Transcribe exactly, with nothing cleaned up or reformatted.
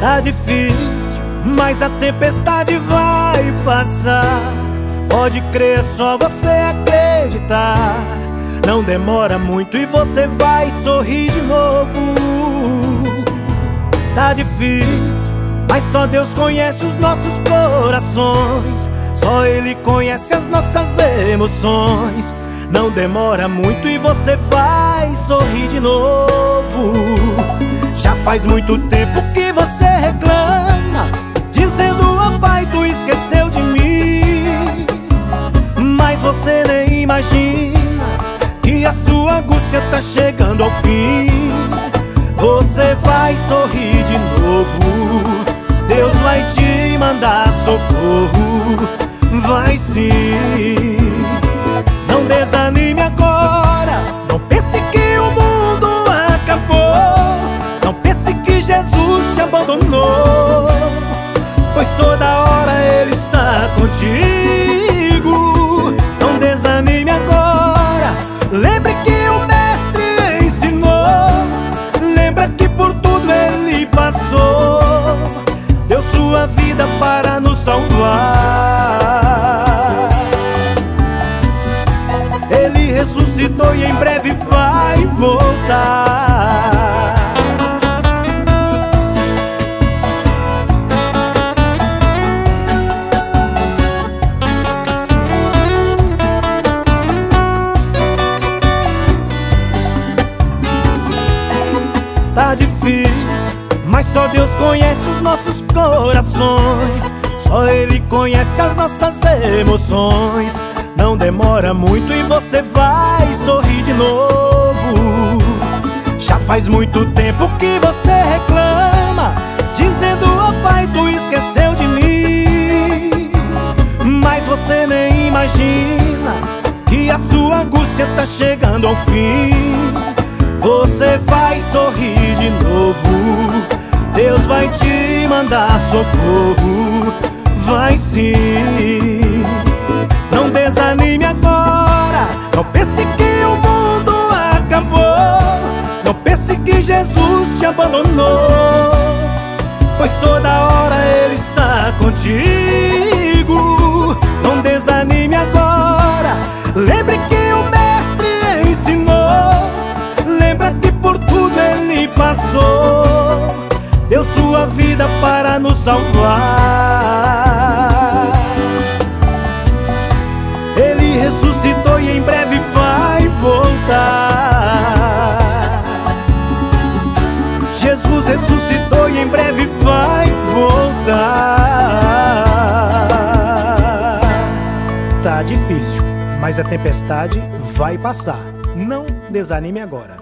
Tá difícil, mas a tempestade vai passar. Pode crer, só você acreditar. Não demora muito e você vai sorrir de novo. Tá difícil, mas só Deus conhece os nossos corações. Só Ele conhece as nossas emoções. Não demora muito e você vai sorrir de novo. Já faz muito tempo que você reclama, dizendo: "Ó Pai, tu esqueceu de mim". Mas você nem imagina que a sua angústia tá chegando ao fim. Você vai sorrir de novo. Deus vai te mandar socorro. Vai sim. Não desanime agora. Não pense que o mundo acabou. Não pense que Jesus te abandonou, pois toda hora Ele está contigo. Não desanime agora. Lembre que o Mestre ensinou. Lembra que por tudo Ele passou. Deu sua vida para nos salvar. Ele ressuscitou e em breve vai voltar. Tá difícil, mas só Deus conhece os nossos corações. Só Ele conhece as nossas emoções. Não demora muito e você vai sorrir de novo. Já faz muito tempo que você reclama, dizendo: "Ó Pai, tu esqueceu de mim". Mas você nem imagina que a sua angústia tá chegando ao fim. Você vai sorrir de novo. Deus vai te mandar socorro. Vai sim. Não desanime agora. Não pense que o mundo acabou. Não pense que Jesus te abandonou, pois toda hora Ele está contigo. Não desanime agora. Lembre que o Mestre ensinou. Lembra que por tudo Ele passou. Deu sua vida para nos salvar. Ele ressuscitou e em breve vai voltar. Jesus ressuscitou e em breve vai voltar. Tá difícil, mas a tempestade vai passar. Não desanime agora.